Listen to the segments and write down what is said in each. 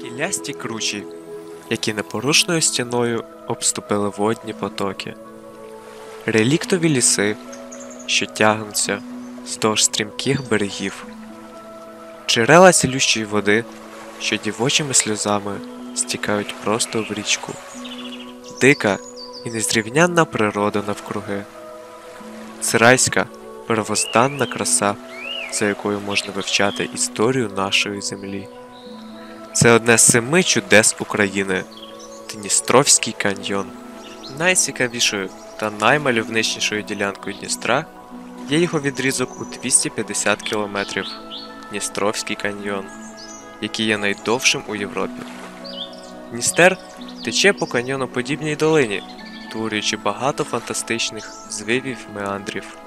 Скелясті кручі, які непорушною стіною обступили водні потоки. Реліктові ліси, що тягнуться вздовж стрімких берегів. Джерела цілющої води, що дівочими сльозами стікають просто в річку. Дика і незрівнянна природа навкруги. Це райська, первозданна краса, за якою можна вивчати історію нашої землі. Це одне з 7 чудес України – Дністровський каньйон. Найцікавішою та наймальовничнішою ділянкою Дністра є його відрізок у 250 кілометрів – Дністровський каньйон, який є найдовшим у Європі. Дністер тече по каньйоноподібній долині, творюючи багато фантастичних звивів меандрів.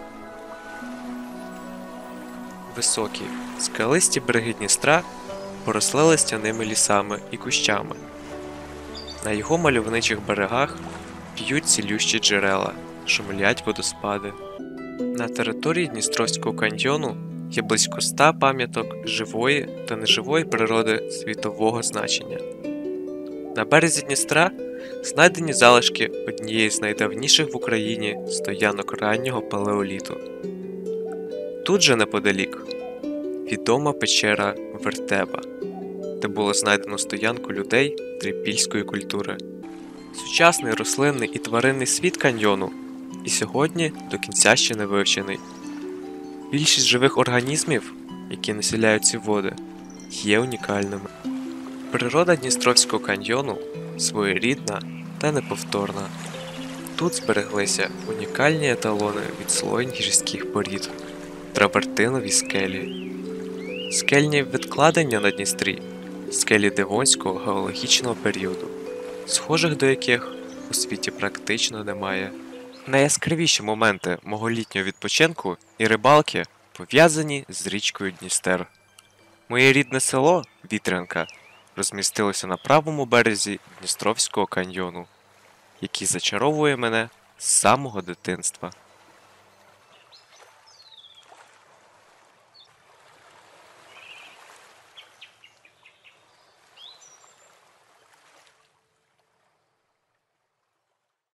Високі, скалисті береги Дністра поросли листяними лісами і кущами. На його мальовничих берегах п'ють цілющі джерела, шумлять водоспади. На території Дністровського каньйону є близько 100 пам'яток живої та неживої природи світового значення. На березі Дністра знайдені залишки однієї з найдавніших в Україні стоянок раннього палеоліту. Тут же неподалік відома печера Вертеба, де було знайдено стоянку людей трипільської культури. Сучасний рослинний і тваринний світ каньйону і сьогодні до кінця ще не вивчений. Більшість живих організмів, які населяють ці води, є унікальними. Природа Дністровського каньйону своєрідна та неповторна. Тут збереглися унікальні еталони відслоєнь гірських порід, травертинові скелі, скельні відкладення на Дністрі, скелі Девонського геологічного періоду, схожих до яких у світі практично немає. Найяскравіші моменти мого літнього відпочинку і рибалки пов'язані з річкою Дністер. Моє рідне село, Вітрянка, розмістилося на правому березі Дністровського каньйону, який зачаровує мене з самого дитинства.